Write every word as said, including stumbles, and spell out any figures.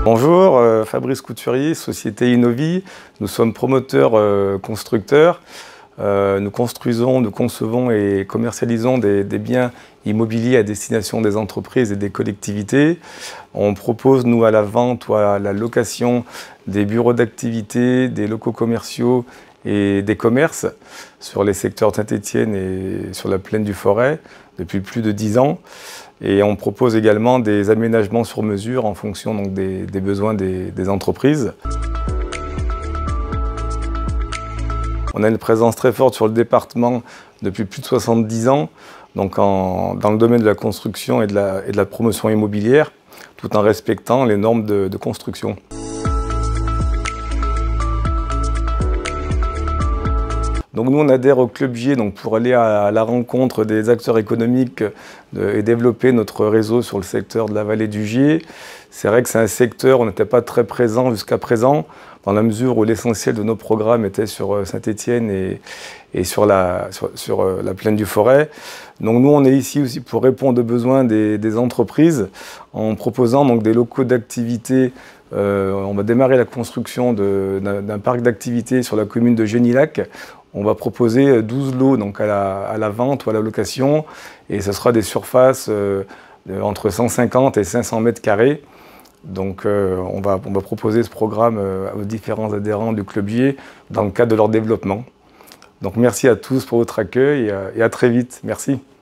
Bonjour, euh, Fabrice Couturier, société Innovi. Nous sommes promoteurs euh, constructeurs. Euh, nous construisons, nous concevons et commercialisons des, des biens immobiliers à destination des entreprises et des collectivités. On propose, nous, à la vente ou à la location des bureaux d'activité, des locaux commerciaux et des commerces sur les secteurs de Saint-Étienne et sur la plaine du Forêt depuis plus de dix ans. Et on propose également des aménagements sur mesure en fonction donc, des, des besoins des, des entreprises. On a une présence très forte sur le département depuis plus de soixante-dix ans, donc en, dans le domaine de la construction et de la, et de la promotion immobilière, tout en respectant les normes de, de construction. Donc nous, on adhère au Club J donc pour aller à la rencontre des acteurs économiques de, et développer notre réseau sur le secteur de la vallée du Gier. C'est vrai que c'est un secteur où on n'était pas très présent jusqu'à présent, dans la mesure où l'essentiel de nos programmes était sur Saint-Étienne et, et sur, la, sur, sur la plaine du Forêt. Donc nous, on est ici aussi pour répondre aux besoins des, des entreprises en proposant donc des locaux d'activité. Euh, on va démarrer la construction d'un parc d'activité sur la commune de Génilac. On va proposer douze lots donc à, la, à la vente ou à la location et ce sera des surfaces euh, entre cent cinquante et cinq cents mètres carrés. Donc euh, on, va, on va proposer ce programme euh, aux différents adhérents du Club J dans le cadre de leur développement. Donc merci à tous pour votre accueil et à, et à très vite. Merci.